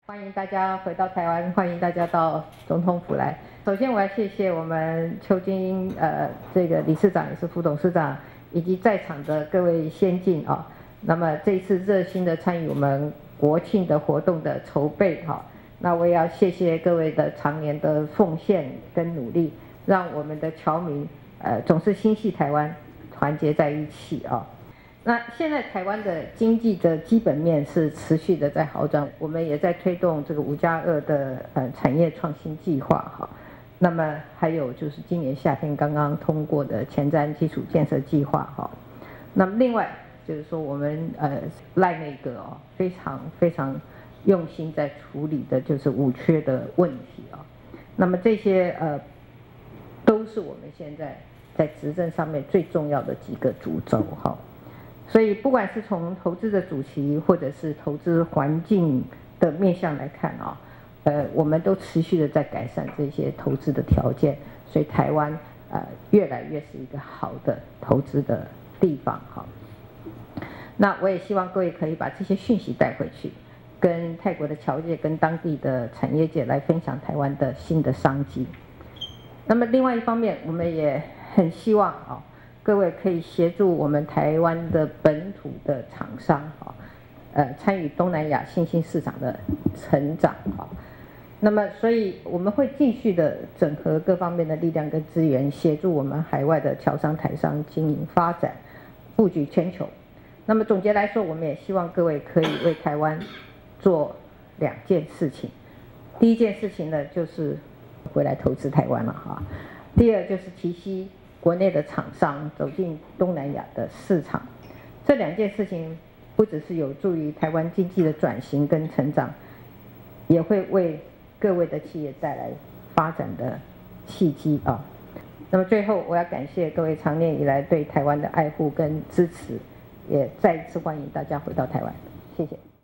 欢迎大家回到台湾，欢迎大家到总统府来。首先，我要谢谢我们邱金英这个理事长也是副董事长，以及在场的各位先进啊。那么这一次热心的参与我们国庆的活动的筹备哈，那我也要谢谢各位的常年的奉献跟努力，让我们的侨民总是心系台湾，团结在一起啊。那现在台湾的经济的基本面是持续的在好转，我们也在推动这个5+2的产业创新计划哈。那么还有就是今年夏天刚刚通过的前瞻基础建设计划哈。那么另外就是说我们赖内阁哦非常用心在处理的就是五缺的问题啊。那么这些都是我们现在在执政上面最重要的几个主轴哈。所以不管是从投资的主题，或者是投资环境的面向来看啊，我们都持续的在改善这些投资的条件，所以台湾越来越是一个好的投资的地方哈。那我也希望各位可以把这些讯息带回去，跟泰国的侨界、跟当地的产业界来分享台湾的新的商机。那么另外一方面，我们也很希望啊。各位可以协助我们台湾的本土的厂商参与东南亚新兴市场的成长那么，所以我们会继续的整合各方面的力量跟资源，协助我们海外的侨商、台商经营发展，布局全球。那么总结来说，我们也希望各位可以为台湾做2件事情。第一件事情呢，就是回来投资台湾了哈。第二就是提携国内的厂商走进东南亚的市场，这2件事情不只是有助于台湾经济的转型跟成长，也会为各位的企业带来发展的契机啊。那么最后，我要感谢各位长年以来对台湾的爱护跟支持，也再一次欢迎大家回到台湾，谢谢。